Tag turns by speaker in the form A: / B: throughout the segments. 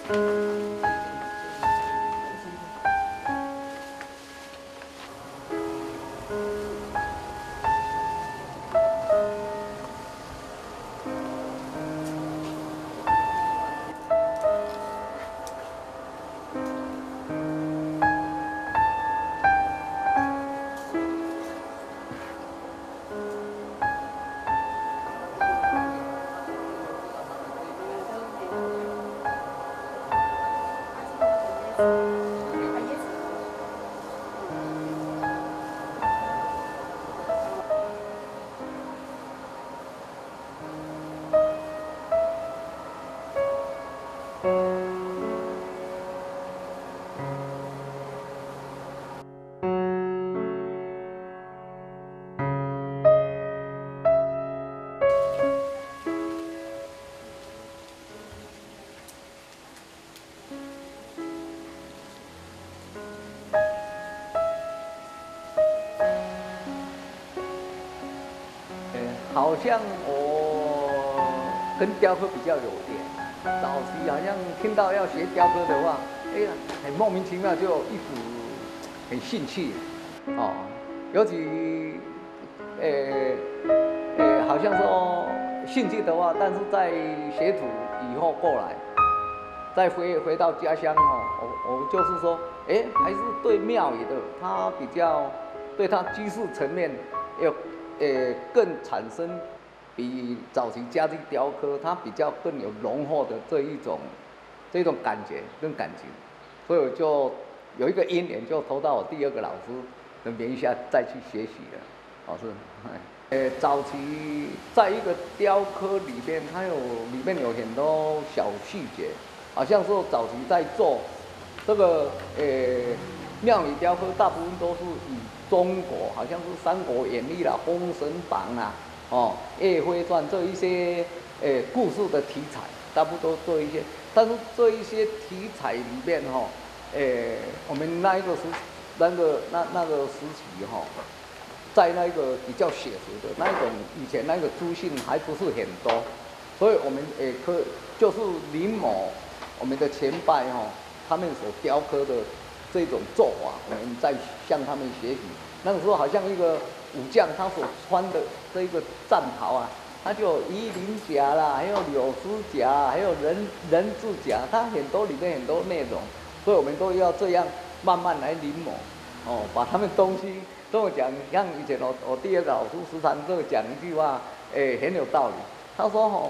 A: 好像我跟雕刻比较有点，早期好像听到要学雕刻的话，哎呀，很莫名其妙就有一股很兴趣，哦，尤其，好像说兴趣的话，但是在学徒以后过来，再回到家乡哦，我就是说，还是对庙宇的他比较，对他居士层面要。更产生比早期家具雕刻，它比较更有浓厚的这一种感觉跟感情，所以我就有一个因缘，就投到我第二个老师的名下再去学习了。哦，是，早期在一个雕刻里边，里面有很多小细节，好像说早期在做这个庙宇雕刻，大部分都是以中国好像是《三国演义》啦、《封神榜》啦、《岳飞传》这一些故事的题材，大部分都做一些。但是这一些题材里面我们那个时期在那个比较写实的那种以前那个资讯还不是很多，所以我们就是临摹我们的前辈他们所雕刻的这种做法，我们在向他们学习。那个时候好像一个武将，他所穿的这一个战袍啊，他就有夷陵甲啦，还有柳丝甲，还有人字甲，它里面很多内容，所以我们都要这样慢慢来临摹，把他们东西跟我讲。像以前我第二个老师时常跟我讲一句话，很有道理。他说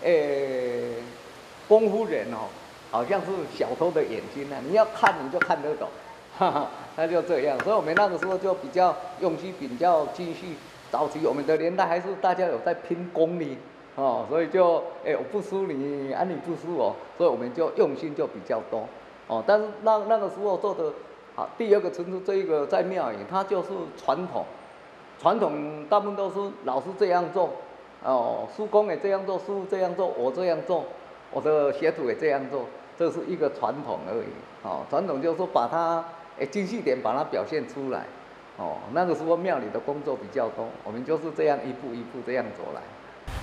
A: 功夫人好像是小偷的眼睛啊，你要看你就看得懂，哈哈，他就这样。所以我们那个时候就比较用心，比较继续。早期我们的年代还是大家有在拼功力，所以就我不输你，你不输我，所以我们就用心就比较多，但是那个时候做的好，第二个层次这一个在庙宇，它就是传统大部分都是老师这样做，师公也这样做，师傅这样做，我这样做，我的学徒也这样做。这是一个传统而已，传统就是说把它精细点把它表现出来，那个时候庙里的工作比较多，我们就是这样一步一步这样走来。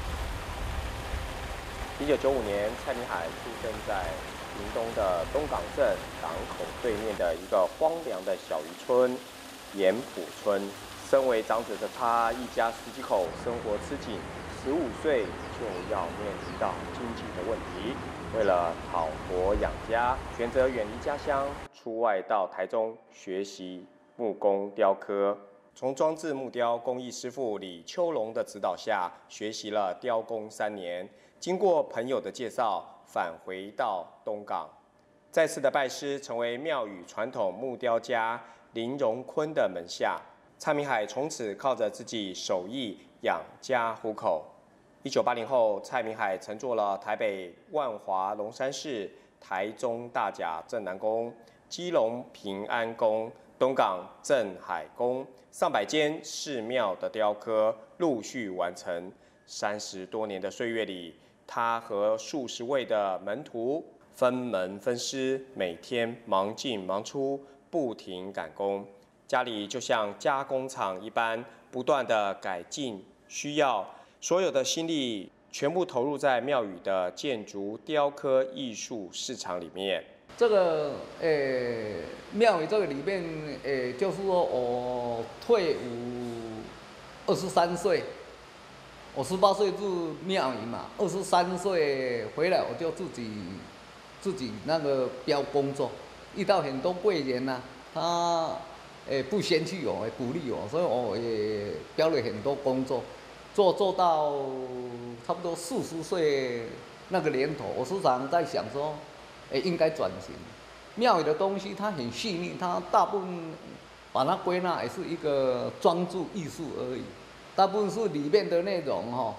B: 1995年，蔡明海出生在屏东的东港镇港口对面的一个荒凉的小渔村盐埔村。身为长子的他，一家10几口生活吃紧，15岁就要面临到经济的问题。为了讨活养家，选择远离家乡，出外到台中学习木工雕刻。从装置木雕工艺师傅李秋龙的指导下，学习了雕工3年。经过朋友的介绍，返回到东港，再次的拜师，成为庙宇传统木雕家林荣坤的门下。蔡明海从此靠着自己手艺养家糊口。1980后，蔡明海乘坐了台北万华龙山寺、台中大甲镇南宫、基隆平安宫、东港镇海宫上百间寺庙的雕刻陆续完成。30多年的岁月里，他和数十位的门徒分门分师，每天忙进忙出，不停赶工。家里就像加工厂一般，不断的改进，需要所有的心力全部投入在庙宇的建筑雕刻艺术市场里面。
A: 这个庙宇这个里面，就是说我退伍23岁，我18岁入庙宇嘛，23岁回来我就自己那个标工作，遇到很多贵人呐、他不嫌弃我，鼓励我，所以我也标了很多工作，做到差不多40岁那个年头，我时常在想说，应该转型。庙宇的东西它很细腻，它大部分把它归纳也是一个装置艺术而已，大部分是里面的内容哈，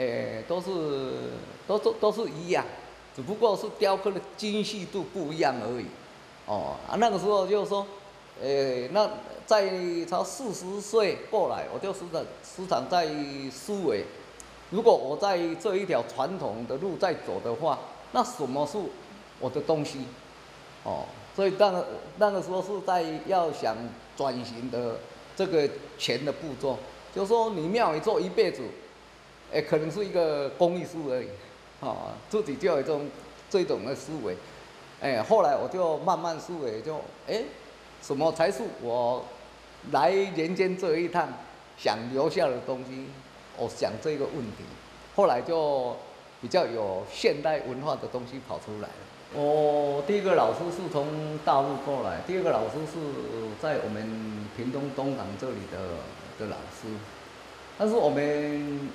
A: 都是一样，只不过是雕刻的精细度不一样而已。哦啊，那个时候就是说，那在他40岁过来，我就时常在思维，如果我在这一条传统的路在走的话，那什么是我的东西？哦，所以那个时候是在要想转型的这个前的步骤，就是说你庙宇做一辈子，可能是一个公益书而已，哦，自己就有这种的思维。后来我就慢慢思维，什么才是我来人间这一趟想留下的东西？我想这个问题，后来就比较有现代文化的东西跑出来了。我第一个老师是从大陆过来，第二个老师是在我们屏东东港这里的老师，但是我们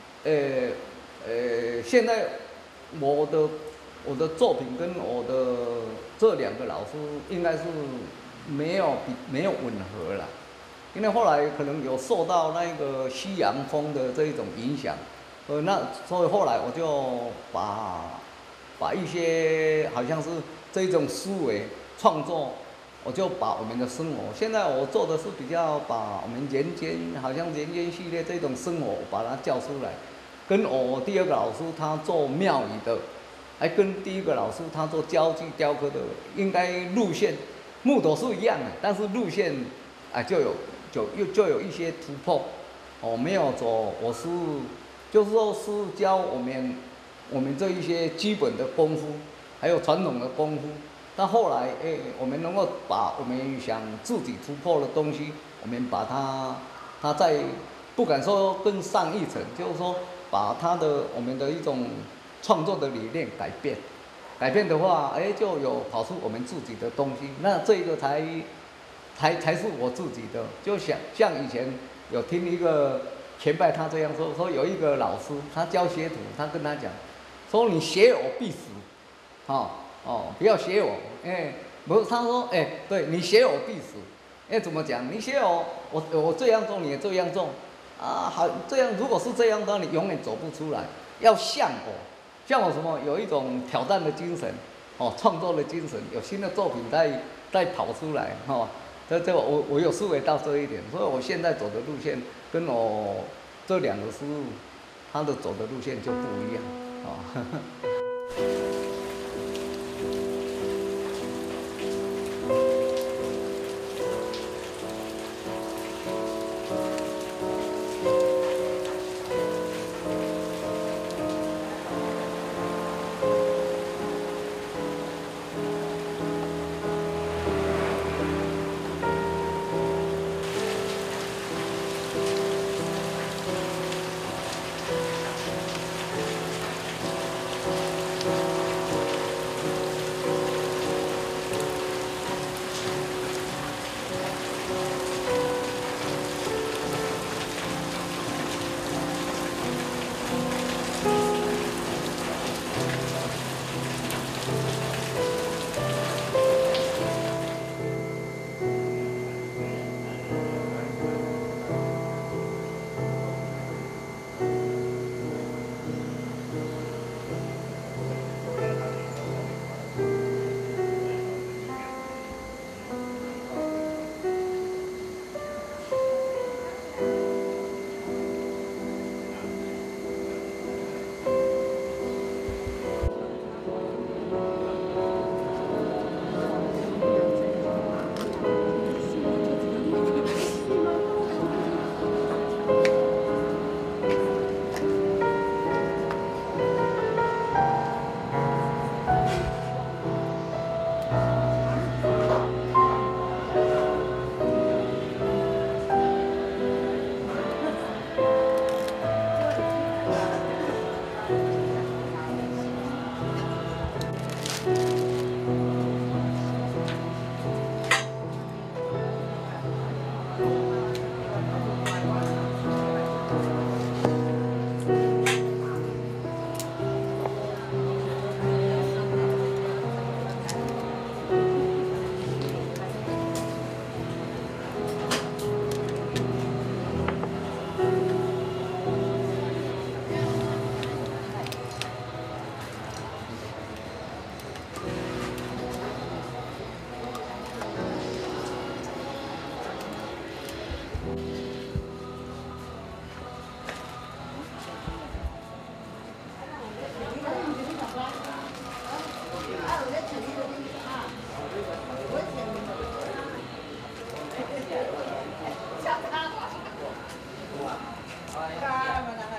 A: 现在我的作品跟我的这2个老师应该是没有吻合了，因为后来可能有受到那个西洋风的这一种影响，所以后来我就把一些好像是这种思维创作，我就把我们的生活，现在我做的是比较把我们人间好像人间系列这种生活把它叫出来，跟我第2个老师他做庙宇的。还跟第一个老师他做交际雕刻的，应该路线木头是一样的，但是路线就有一些突破。哦，没有走，就是说是教我们这一些基本的功夫，还有传统的功夫。但后来我们能够把我们想自己突破的东西，我们把它在不敢说更上一层，就是说把我们的一种创作的理念改变的话，就有跑出我们自己的东西，那这个才是我自己的。就像以前有听一个前辈他这样说有一个老师他教学徒，他跟他讲，说你学我必死，不要学我，不是他说，对你学我必死，怎么讲？你学我这样做你也这样做，好这样，如果是这样的，你永远走不出来，要像我。像我什么有一种挑战的精神，创作的精神，有新的作品在跑出来，这我有思维到这一点，所以我现在走的路线跟我这2个师傅他的走的路线就不一样，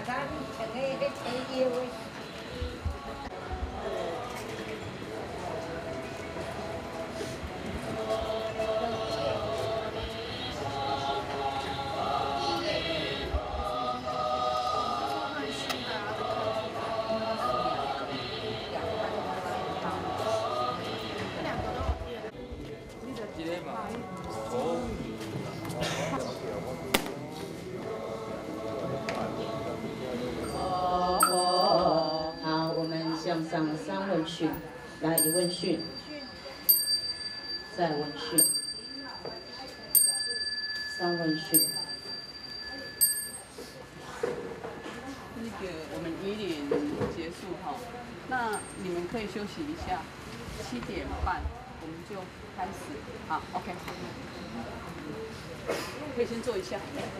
C: 咱像个要吹腰的。
D: 好，我们向上3问讯，来1问讯，再问讯，3问讯。
E: 那个我们1点结束哈，那你们可以休息一下，7点半我们就开始。好 ，OK， 好，可以先坐一下。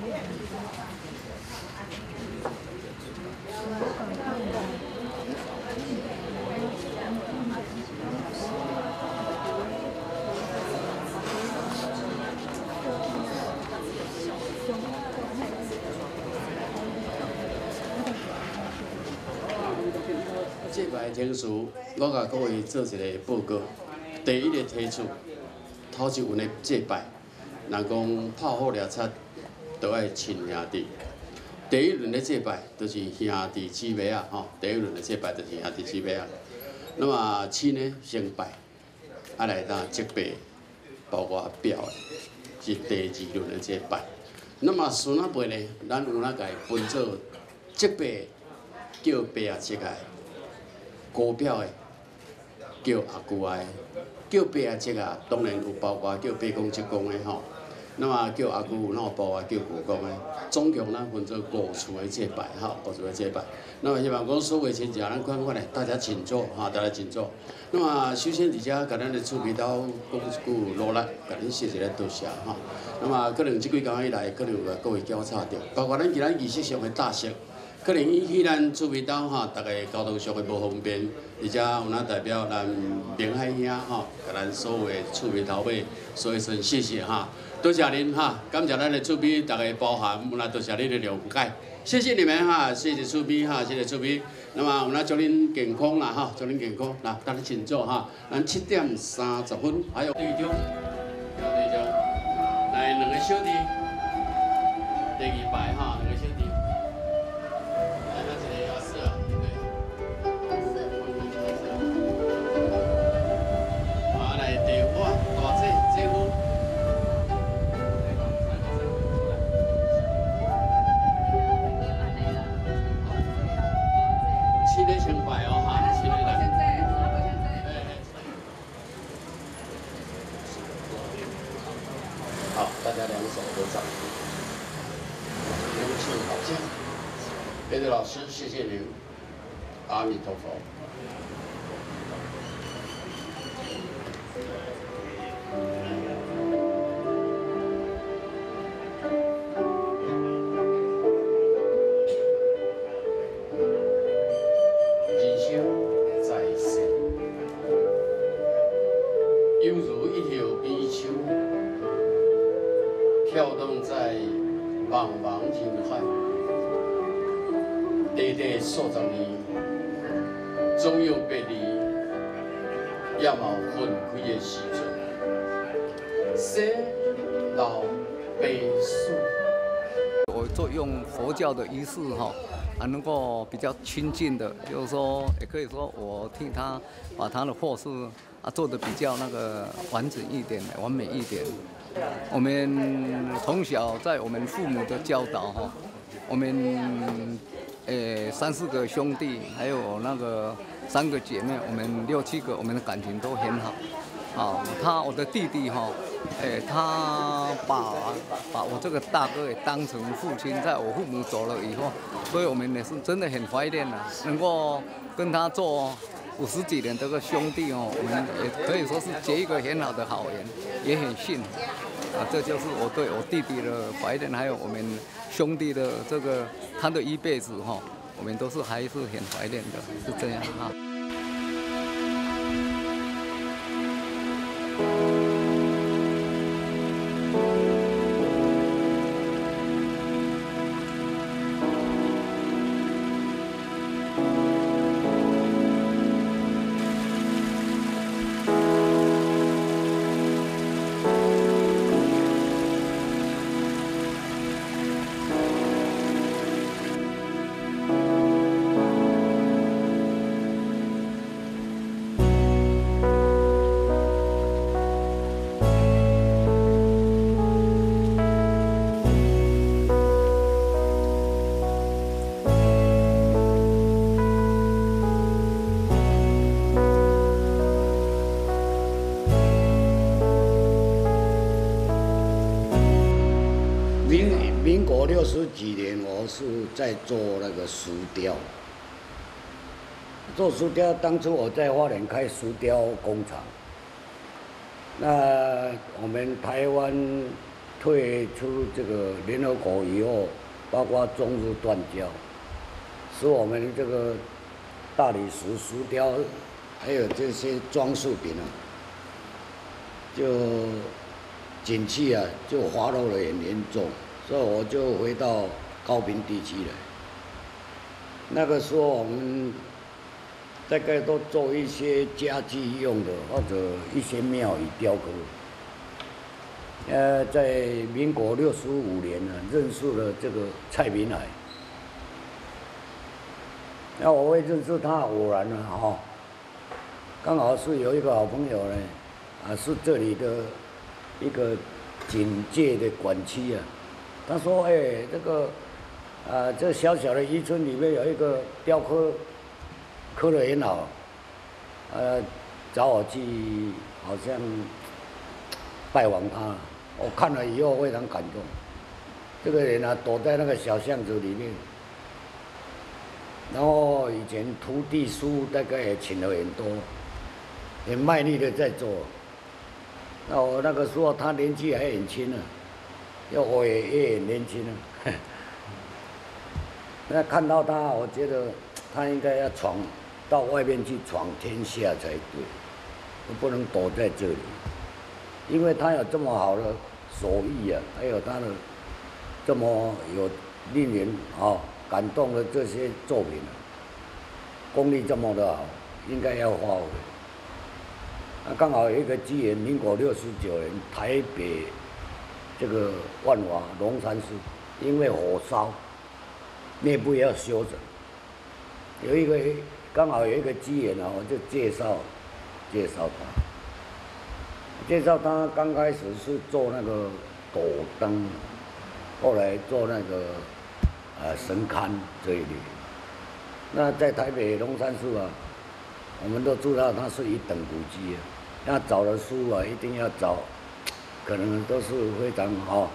F: 这摆情绪，我甲各位做一个报告。第一个提出，头一轮的这摆，人讲炮火掠贼，都爱亲兄弟。第一轮的这摆，就是兄弟姊妹啊，吼！第一轮的这摆就是兄弟姊妹啊。那么亲呢先拜，啊来当即辈，包括表的，是第2轮的这摆。那么孙仔辈呢，咱有哪个分做即辈叫爸啊即个。 高表的，叫阿舅的，叫爸阿叔啊，当然有包括叫爸公、叔公的吼。那么叫阿舅有那包括叫舅公的，总共咱分做5厝的祭拜，哈，5厝的祭拜。那么希望讲所有亲戚，咱看看来，大家请坐，哈，大家请坐。那么首先，伫遮甲咱的厝边头讲一句罗力，甲恁谢一个多谢哈。那么可能即几工以来，可能有各位交叉着，包括咱今咱仪式上的大席。 可能引起咱厝边头哈，大家交通上的无方便，而且有哪代表咱明海兄哈，甲咱所有的厝边头尾说一声谢谢哈，多谢您哈，感谢咱的厝边大家包涵，有哪多谢您的谅解，谢谢你们哈，谢谢厝边哈，谢谢厝边，那么有哪祝您健康啦哈，祝您健康，来，大家请坐哈，咱7点30分，还有队长，来2个小弟，第2排哈，2个小弟。 好，大家2手合掌，有请好将。别的老师，谢谢您，阿弥陀佛。人生在世，犹如一条悲秋。 飘动在茫茫人海，短短数十年，总有别离，也有分开的时阵。生老病死，
A: 我做用佛教的仪式哈，能够比较亲近的，就是说，也可以说我替他把他的后事做得比较那个完整一点、完美一点。 我们从小在我们父母的教导哈，我们3、4个兄弟，还有那个3个姐妹，我们6、7个，我们的感情都很好。我的弟弟哈，他把我这个大哥也当成父亲，在我父母走了以后，所以我们也是真的很怀念的，能够跟他做50几年这个兄弟哦，我们也可以说是结一个很好的好缘，也很幸福。这就是我对我弟弟的怀念，还有我们兄弟的这个他的一辈子哈，我们都是还是很怀念的，是这样啊。
G: 民国60几年，我是在做那个石雕。做石雕，当初我在花莲开石雕工厂。那我们台湾退出这个联合国以后，包括中日断交，使我们这个大理石石雕，还有这些装饰品啊，就景气啊就滑落得很严重，所以我就回到高屏地区来。那个时候我们大概都做一些家具用的，或者一些庙宇雕刻。在民国65年呢，认识了这个蔡明海。那我会认识他偶然了哈，刚好是有一个好朋友呢，是这里的一个警界的管区啊。他说：“这个这小小的渔村里面有一个雕刻。”刻得很好，找我去，好像拜访他。我看了以后非常感动。这个人啊，躲在那个小巷子里面，然后以前徒弟书大概也请了很多，很卖力的在做。那我那个时候他年纪还很轻呢，我也很年轻呢。那看到他，我觉得他应该要到外面去闯天下才对，不能躲在这里，因为他有这么好的手艺啊，还有他的这么有令人感动的这些作品啊，功力这么的好，应该要发挥。刚好有一个机缘，民国69年，台北这个万华龙山寺因为火烧，内部要修整，刚好有一个机缘啊，我就介绍他。刚开始是做那个斗灯，后来做那个神龛这一类。那在台北龙山寺啊，我们都知道它是一等古迹啊。那找的书啊，一定要找，可能都是非常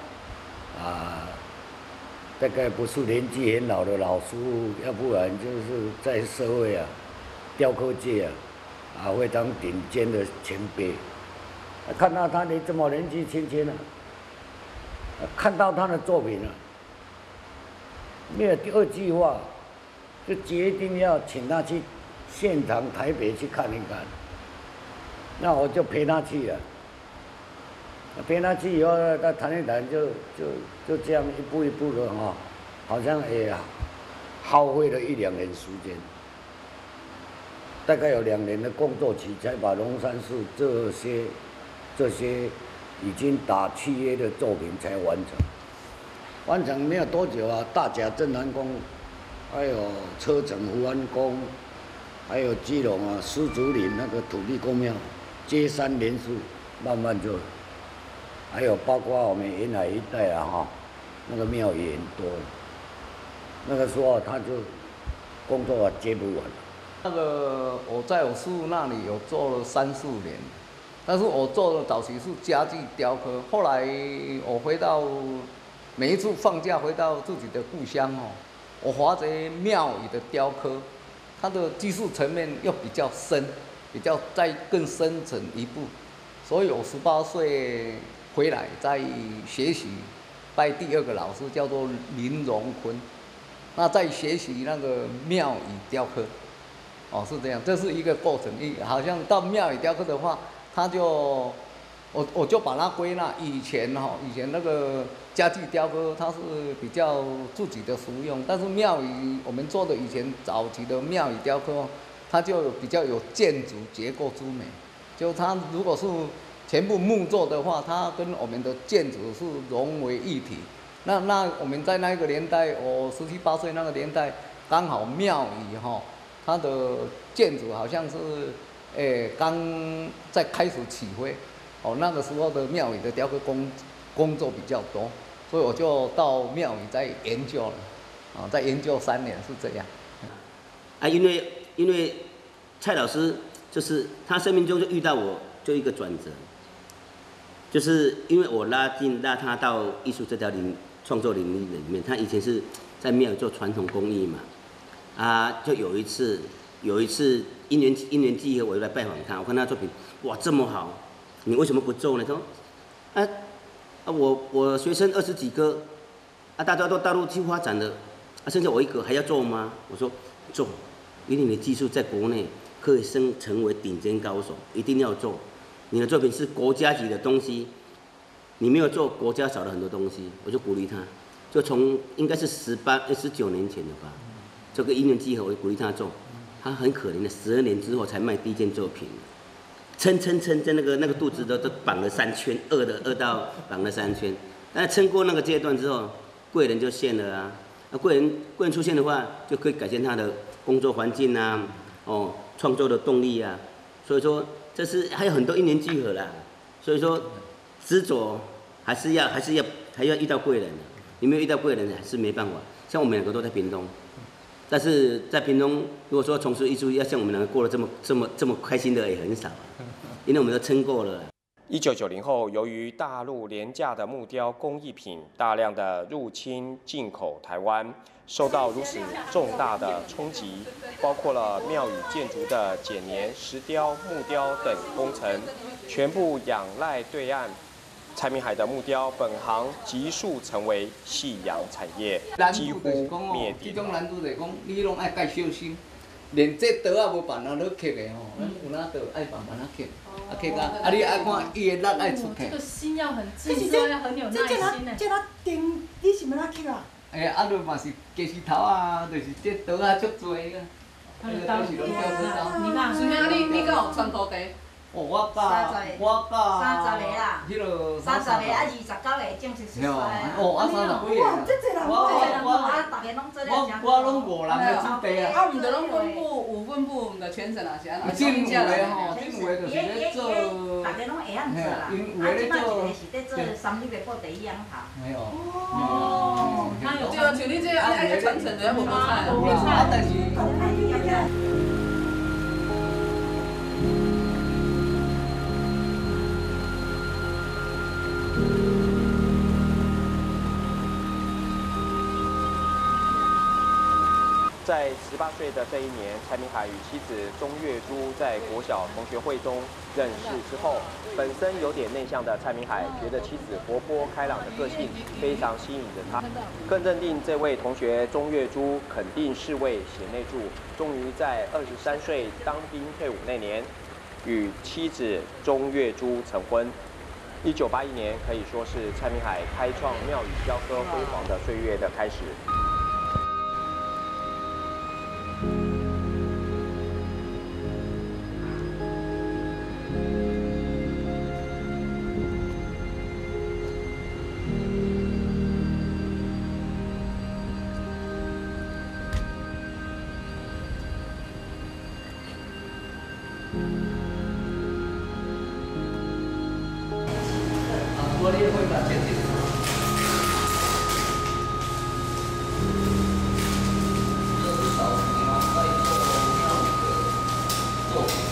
G: 大概不是年纪很老的老师，要不然就是在社会啊、雕刻界非常顶尖的前辈。看到他这么年纪轻轻看到他的作品没有第二句话，就决定要请他去现场台北去看一看。那我就陪他去了。陪他去以后，他谈一谈，就这样一步一步的好像也耗费了1、2年时间，大概有2年的工作期，才把龙山寺这些已经打契约的作品才完成。完成没有多久啊，大甲镇南宫，还有车城福安宫，还有基隆狮子林那个土地公庙，接三连四，慢慢就。还有包括我们沿海一带那个庙也很多。那个时候他就工作接不完。那个我在我师父那里有做了3、4年，但是我做的早期是家具雕刻，后来我回到每一次放假回到自己的故乡我发觉庙宇的雕刻，它的技术层面又比较深，比较再更深层一步，所以我18岁。回来再学习，拜第2个老师叫做林荣坤，那再学习那个庙宇雕刻，是这样，这是一个过程。好像到庙宇雕刻的话，我就把它归纳以前那个家具雕刻，它是比较自己的实用，但是庙宇我们做的以前早期的庙宇雕刻，它就比较有建筑结构之美，就它如果是。全部木做的话，它跟我们的建筑是融为一体。那我们在那个年代，我17、18岁那个年代，刚好庙宇它的建筑好像是刚在开始起飞，那个时候的庙宇的雕刻工作比较多，所以我就到庙宇在研究了，在研究3年是这样。
H: 因为蔡老师就是他生命中就遇到我，就一个转折。就是因为我拉他到艺术这条创作领域里面，他以前是在庙里做传统工艺嘛，啊，就有一次因缘际会，我就来拜访他，我看他的作品，哇，这么好，你为什么不做呢？他说，我学生20几个，啊，大家都大陆去发展了，啊，剩下我一个还要做吗？我说做，因为你的技术在国内可以成为顶尖高手，一定要做。你的作品是国家级的东西，你没有做，国家少了很多东西，我就鼓励他，就从应该是19年前了吧，这个因缘际会，我就鼓励他做。他很可怜的，12年之后才卖第一件作品，撑在那个肚子都绑了3圈，2到绑了3圈。但是撑过那个阶段之后，贵人就现了啊。那贵人出现的话，就可以改善他的工作环境啊，哦，创作的动力啊。所以说，这是还有很多因缘聚合啦。所以说，执着还要遇到贵人的。你没有遇到贵人，还是没办法。像我们2个都在屏东。但是在屏东，如果说从事艺术，要像我们2个过得这么开心的也很少，因为我们都撑过了。
B: 1990后，由于大陆廉价的木雕工艺品大量的入侵进口台湾，受到如此重大的冲击，包括了庙宇建筑的剪黏、石雕、木雕等工程，全部仰赖对岸。蔡明海的木雕本行急速成为夕阳产业，几乎灭顶。
A: 这种难度就是讲，你拢爱介小心，连这刀也无办啊，你刻的吼，有哪刀爱慢慢刻，刻到，你爱看伊的力爱出去。
I: 这个心要很静，要很有耐心呢。
J: 这钉，你是要哪刻啊？
A: 哎呀，就嘛是鸡石头啊，就是这刀啊，足多个。
I: 他的刀是拢雕的，你看，
E: 孙明，你敢有穿土地？
A: 哦，我教
C: 30个啦
A: 迄落
C: 30个啊29个正式出来啊。
A: 哦，我30几个。
J: 哇，这侪人
A: 我拢5人的子弟啊。
E: 啊，毋着拢分布，毋着全省啊，是安怎？
A: 真有诶吼，真有诶就是咧做。
C: 大家拢会晓做啦。啊，即摆一个是咧做3日的布第1样头。
A: 没有。
I: 哦，他有。
E: 对啊，像你这爱传承的，还无好菜。
A: 啊，但是。
B: 在18岁的这一年，蔡明海与妻子钟月珠在国小同学会中认识之后，本身有点内向的蔡明海觉得妻子活泼开朗的个性非常吸引着他，更认定这位同学钟月珠肯定是位贤内助，终于在23岁当兵退伍那年，与妻子钟月珠成婚。1981年可以说是蔡明海开创庙宇雕刻辉煌的岁月的开始。
A: 玻璃会把前进。这是早期啊，在做庙宇的作品。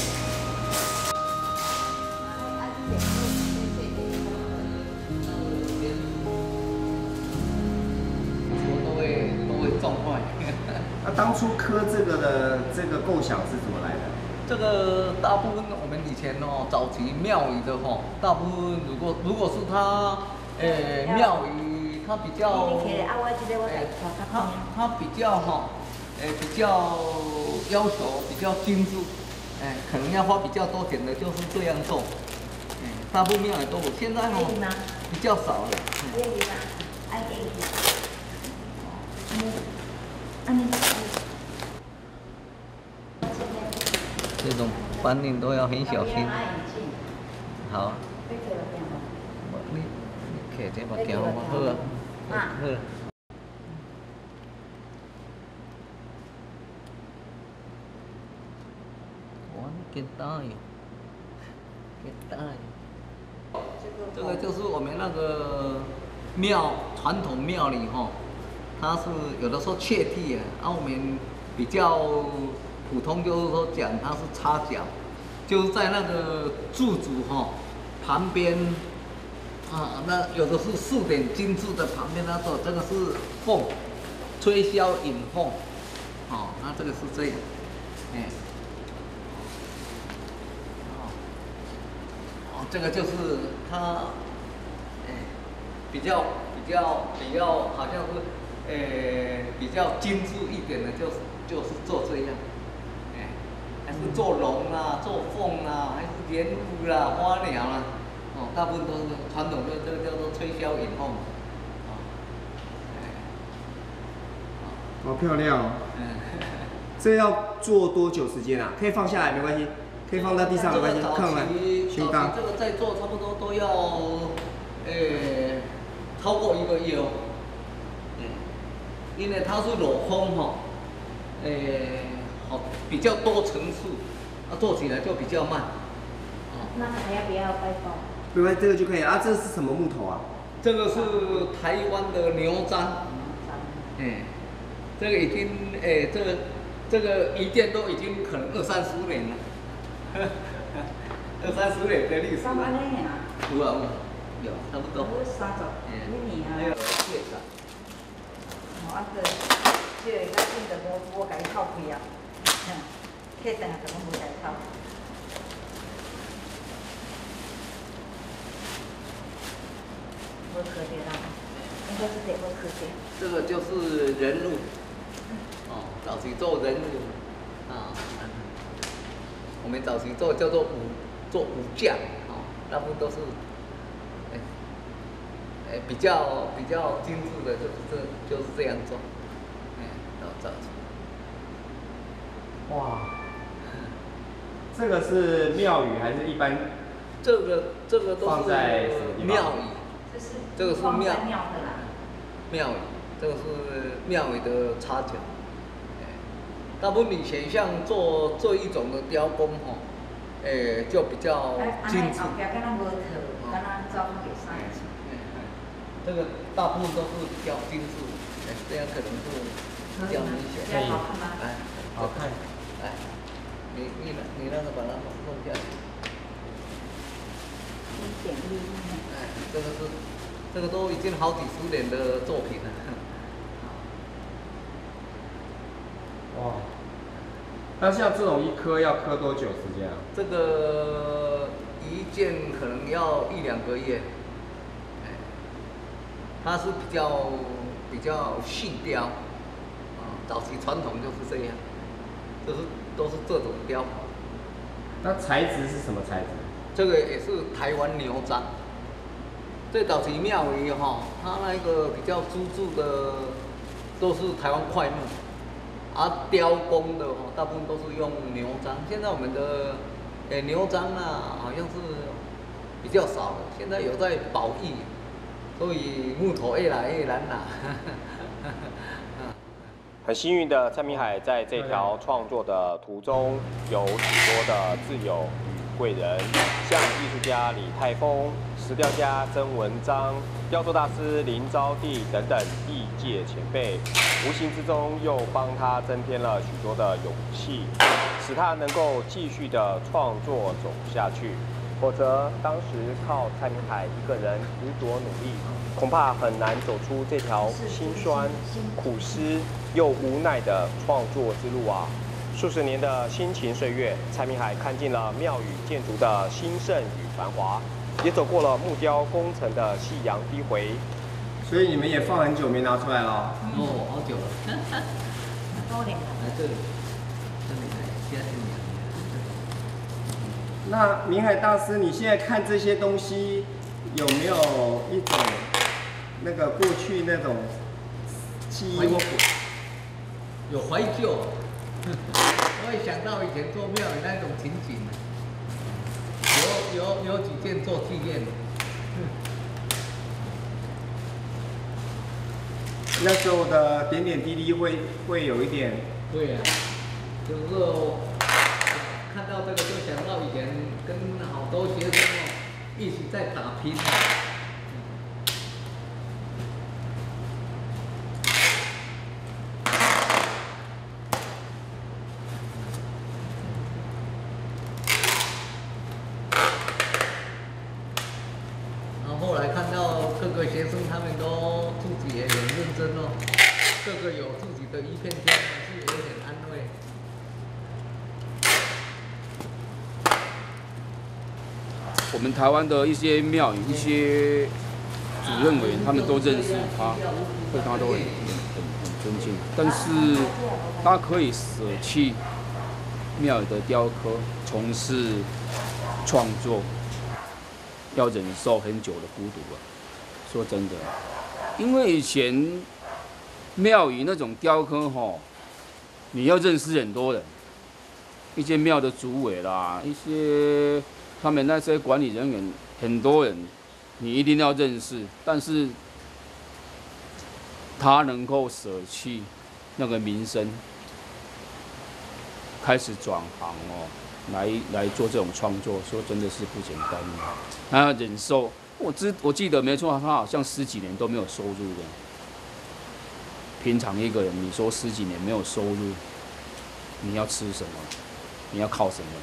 A: 都会撞坏。
B: 那当初刻这个的这个构想是怎么来的？
A: 这个大部分我们以前哦，早期庙宇的吼，大部分如果是它，庙宇它比较，它比较哈，比较要求比较精致，可能要花比较多钱的，就是这样做，大部分庙宇都有，现在吼比较少了。这种反应都要很小心。好，你摕这目镜好啊，好。哇，简单哟，简单。这个就是我们那个传统庙里哈，它是有的时候切替啊，我们比较。普通就是说讲它是插脚，就是在那个柱子旁边啊，那有的是4点金字的，旁边那个这个是凤，吹箫引凤，哦，那这个是这样，哎，哦，这个就是它，哎，比较好像是，比较精致一点的，就是做这样，哎，还是做龙啊，做凤啊，还是莲雾啦、花鸟啦。哦，大部分都是传统的，这个叫做吹箫引凤。
K: 好漂亮哦！这要做多久时间啊？可以放下来没关系，可以放在地上没关系。看完，行当。
A: 这个再做差不多都要，超过1个月哦。因为它是镂空哈，好比较多层次，做起来就比较慢。
C: 那还要不要拜包？
K: 没关系，这个就可以啊。这是什么木头啊？
A: 这个是台湾的牛樟。这个已经这个一件都已经可能20-30年了，20-30年的历史了。有啊有，差不多。
C: 30年啊。
A: 还有叶子。
C: 啊个，这个较紧就无甲伊透开啊，客等下就无甲伊透。无磕掉啦，应该是得无磕掉。
A: 这个就是人物，哦，早期做人物，啊，我们早期做叫做武将，哦，大部分都是，比较精致的，就是这样做，早期。
K: 哇，这个是庙宇还是一般？
A: 这个都是庙宇。这个是庙宇，这个是庙宇的插脚。大部分以前像做这一种的雕工吼，就比较精致。这个大部分都是比较精致，这样可能是比较明显。
K: 可以，
A: 来，
K: 好看。
A: 来，你那个把它弄下去。这个都已经好几10年的作品了。
K: 哇，那像这种一刻要刻多久时间啊？
A: 这个一件可能要1-2个月。它是比较细雕，早期传统就是这样，都是这种雕法。
K: 那材质是什么材质？
A: 这个也是台湾牛樟。最早期庙宇哈，它那个比较资助的都是台湾块木，而雕工的哈，大部分都是用牛樟。现在我们的牛樟啊，好像是比较少了，现在有在保育，所以木头越来越难拿。
B: 很幸运的蔡明海在这条创作的途中，有许多的挚友与贵人，像艺术家李泰峰、石雕家曾文章、雕塑大师林招娣等等艺界前辈，无形之中又帮他增添了许多的勇气，使他能够继续的创作走下去。否则，当时靠蔡明海一个人执着努力，恐怕很难走出这条辛酸、苦思又无奈的创作之路啊！数十年的辛勤岁月，蔡明海看尽了庙宇建筑的兴盛与繁华，也走过了木雕工程的夕阳低回。
K: 所以你们也放很久没拿出来了。
A: 哦，好久了。
C: 多年了。
A: 来这里，这里来，现在是你。
K: 那明海大师，你现在看这些东西，有没有一种那个过去那种记忆？
A: 有怀旧，我会想到以前做庙宇那种情景，有几件做纪念。
K: 那时候的点点滴滴会有一点。
A: 对啊，有时候看到这个就想到以前跟好多学生一起在打拼。然后后来看个有自己的一片天是有点安慰。
L: 我们台湾的一些庙宇、一些主任委员，他们都认识他，对他都很尊敬。但是他可以舍弃庙宇的雕刻，从事创作，要忍受很久的孤独啊。说真的，因为以前庙宇那种雕刻吼，你要认识很多人，一些庙的主委啦，一些他们那些管理人员，很多人你一定要认识，但是他能够舍弃那个名声，开始转行哦，来做这种创作，说真的是不简单的。他要忍受，我记得没错，他好像10几年都没有收入的。平常一个人，你说10几年没有收入，你要吃什么？你要靠什么？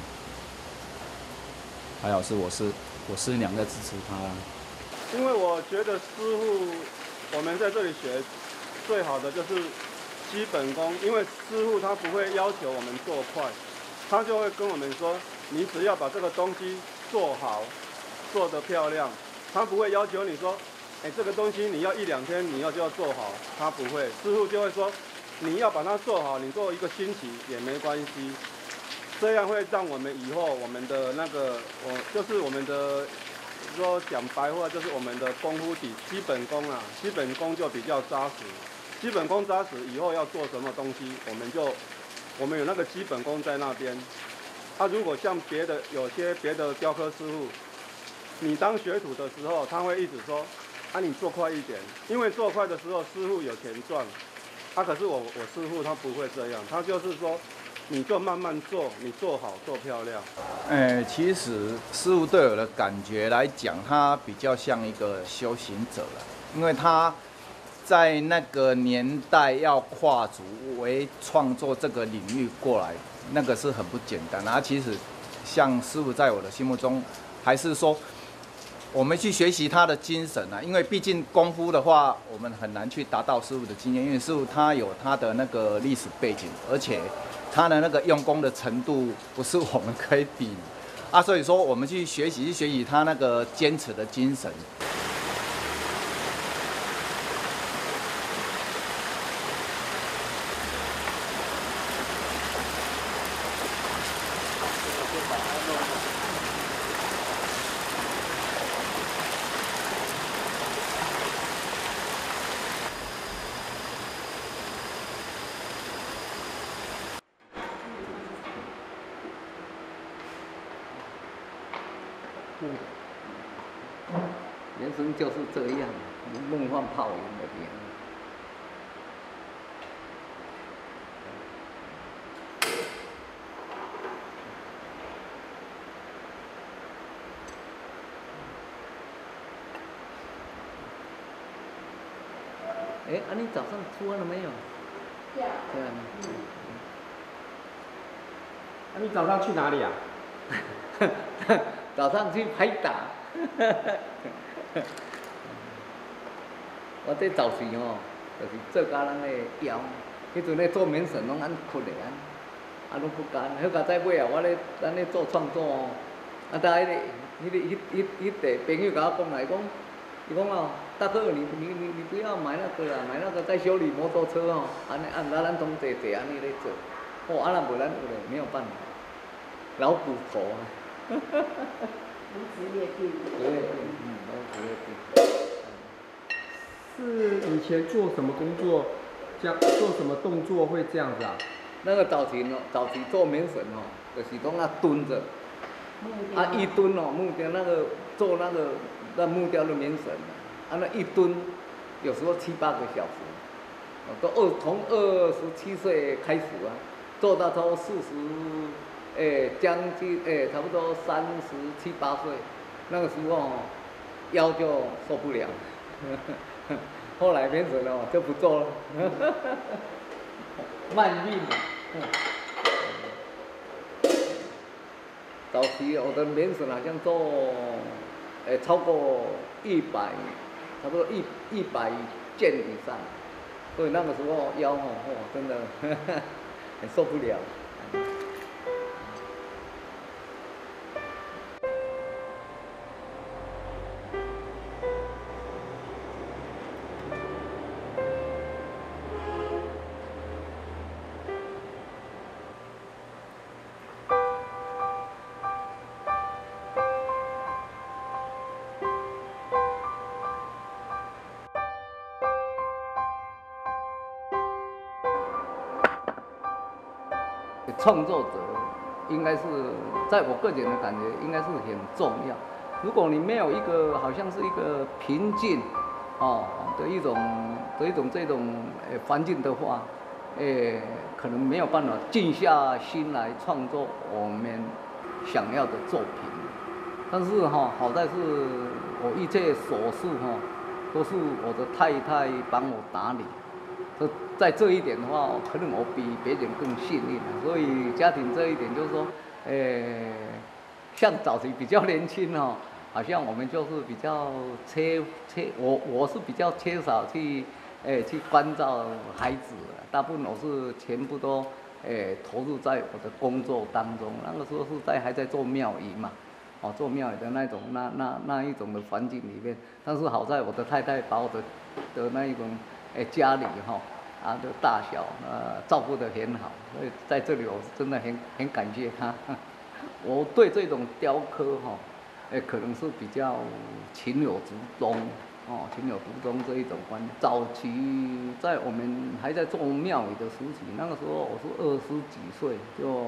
L: 还好是我师娘在支持他。
M: 因为我觉得师傅，我们在这里学最好的就是基本功，因为师傅他不会要求我们做快，他就会跟我们说，你只要把这个东西做好，做得漂亮，他不会要求你说，这个东西你要1、2天你就要做好，他不会，师傅就会说，你要把它做好，你做1个星期也没关系，这样会让我们以后我们的那个，就是我们的。说讲白话就是我们的功夫底基本功啊，基本功就比较扎实，基本功扎实以后要做什么东西，我们有那个基本功在那边。如果像有些别的雕刻师傅，你当学徒的时候，他会一直说，你做快一点，因为做快的时候师傅有钱赚，可是我师傅他不会这样，他就是说。你就慢慢做，你做好做漂亮。
N: 其实师傅对我的感觉来讲，他比较像一个修行者了，因为他在那个年代要跨足为创作这个领域过来，那个是很不简单。其实像师傅在我的心目中，还是说我们去学习他的精神啊，因为毕竟功夫的话，我们很难去达到师傅的经验，因为师傅他有他的那个历史背景，而且。他的那个用功的程度不是我们可以比所以说我们去学习他那个坚持的精神。
A: 人生就是这样，梦幻泡影的点。你早上出完了没有？对啊。
K: 你早上去哪里啊？
A: 早上去拍打。我这早时就是做甲咱的腰，迄阵咧做免绳拢按屈的拢不干。迄个再尾我咱咧做创作但迄个朋友甲我讲来讲，伊讲大哥你不要买那个啦，买那个在修理摩托车安尼咱总坐安尼咧做，那无咱有咧没有办法，老骨头
J: 职业病。
A: 职业病。
K: 是以前做什么工作，做什么动作会这样子啊？
A: 那个早期做棉绳就是讲蹲着，一蹲木雕那个做那木雕的棉绳，那一蹲有时候7、8个小时，从27岁开始做到超40，将近差不多37、8岁，那个时候腰就受不了，后来变成就不做了，慢运。早期我的棉绳好像做，超过100，差不多100件以上， 所以那个时候腰真的很受不了。创作者应该是在我个人的感觉，应该是很重要。如果你没有一个好像是一个平静的一种这种环境的话，可能没有办法静下心来创作我们想要的作品。但是好在是我一切琐事都是我的太太帮我打理。在这一点的话，可能我比别人更幸运，所以家庭这一点就是说，像早期比较年轻好像我们就是比较我是比较缺少去关照孩子，大部分我是全部都投入在我的工作当中。那个时候是还在做庙宇嘛，做庙宇的那种那一种的环境里面。但是好在我的太太把我的那一种家里的大小照顾得很好，所以在这里我是真的很感谢他。我对这种雕刻可能是比较情有独钟情有独钟这一种观念。早期在我们还在做庙宇的时期，那个时候我是20几岁，就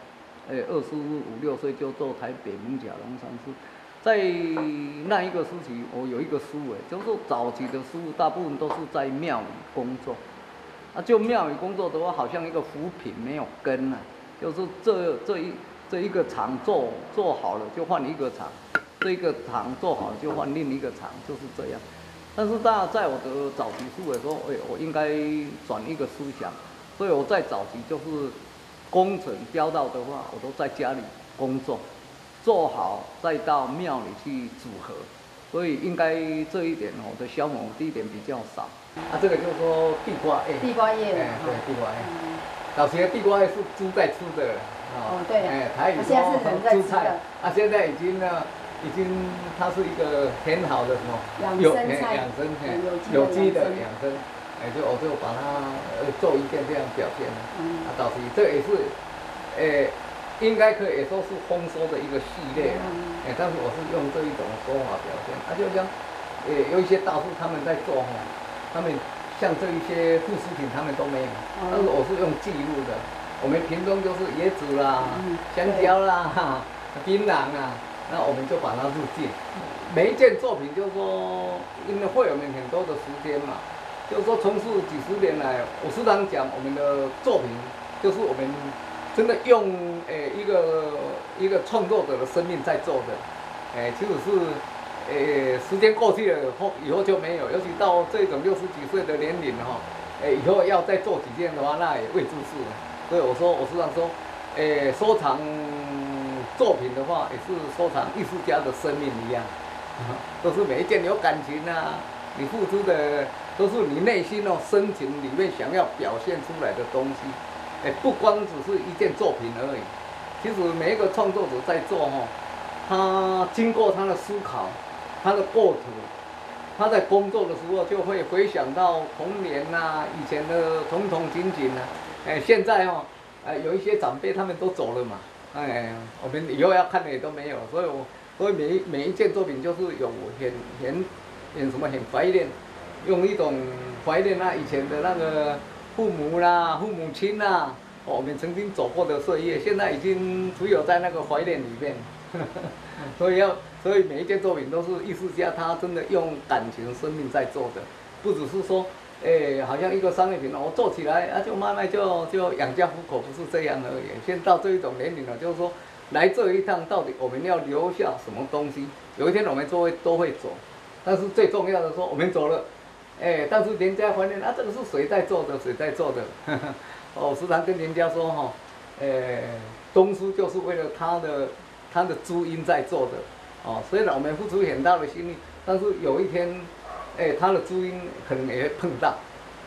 A: 25、26岁就做台北蒙甲龙山寺。在那一个时期，我有一个思维，就是说早期的师傅大部分都是在庙宇工作。就庙宇工作的话，好像一个浮萍没有根就是这一个厂做好了就换一个厂，这一个厂做好了就换另一个厂，就是这样。但是在我的早期思维说，我应该转一个思想，所以我在早期就是工程雕到的话，我都在家里工作，做好再到庙里去组合，所以应该这一点我的消磨第一点比较少。这个就是说地瓜叶。
C: 地瓜叶。
A: 对，地瓜叶。早期的地瓜叶是猪在吃的。
C: 对。
A: 台语说猪菜。现在已经它是一个很好的什么
C: 养生
A: 有机的养生。我就把它做一件这样表现。早期这也是应该可以也说是丰收的一个系列。但是我是用这一种说法表现。就像有一些大师他们在做他们像这一些副食品他们都没有，但是我是用记录的。我们屏东就是椰子啦、香蕉啦、槟榔那我们就把它入镜。每一件作品就是说，因为会有很多的时间嘛，就是说从事几十年来，我时常讲我们的作品就是我们真的用一个创作者的生命在做的，其实是。时间过去了以后就没有，尤其到这种60几岁的年龄以后要再做几件的话，那也未知数了。所以我时常说，收藏作品的话，也是收藏艺术家的生命一样，都是每一件有感情你付出的都是你内心深情里面想要表现出来的东西，不光只是一件作品而已。其实每一个创作者在做他经过他的思考。他的构图，他在工作的时候就会回想到童年以前的种种情景现在有一些长辈他们都走了嘛，我们以后要看的也都没有，所以每一件作品就是有很怀念，用一种怀念以前的那个父母父母亲我们曾经走过的岁月，现在已经只有在那个怀念里面，所以每一件作品都是艺术家他真的用感情生命在做的，不只是说，好像一个商业品我做起来就慢慢就养家糊口，不是这样而已。现在到这一种年龄了，就是说来这一趟到底我们要留下什么东西？有一天我们都会走，但是最重要的说我们走了，但是人家怀念这个是谁在做的？谁在做的？我时常跟人家说宗师就是为了他的知音在做的。虽然我们付出很大的心力，但是有一天，他的知音可能也会碰到，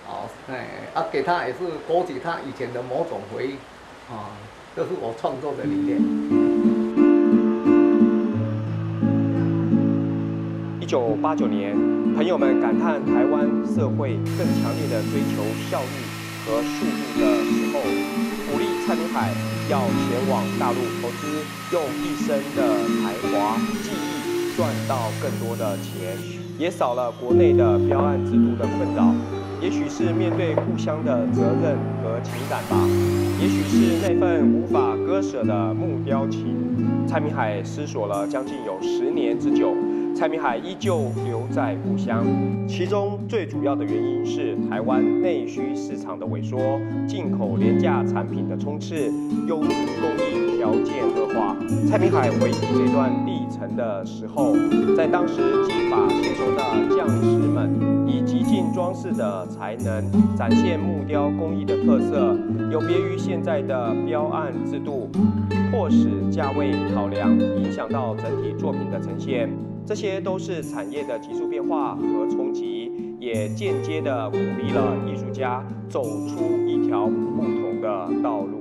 A: 给他也是勾起他以前的某种回忆，这是我创作的理念。
B: 1989年，朋友们感叹台湾社会更强烈的追求效率和速度的时候，鼓励蔡明海要前往大陆投资，用一生的才华、技艺赚到更多的钱，也少了国内的标案制度的困扰。也许是面对故乡的责任和情感吧，也许是那份无法割舍的目标情。蔡明海思索了将近有10年之久。蔡明海依旧留在故乡，其中最主要的原因是台湾内需市场的萎缩，进口廉价产品的充斥，优质工艺条件恶化。蔡明海回忆这段历程的时候，在当时技法娴熟的匠师们以极尽装饰的才能展现木雕工艺的特色，有别于现在的标案制度，迫使价位考量影响到整体作品的呈现。这些都是产业的急速变化和冲击，也间接地鼓励了艺术家走出一条不同的道路。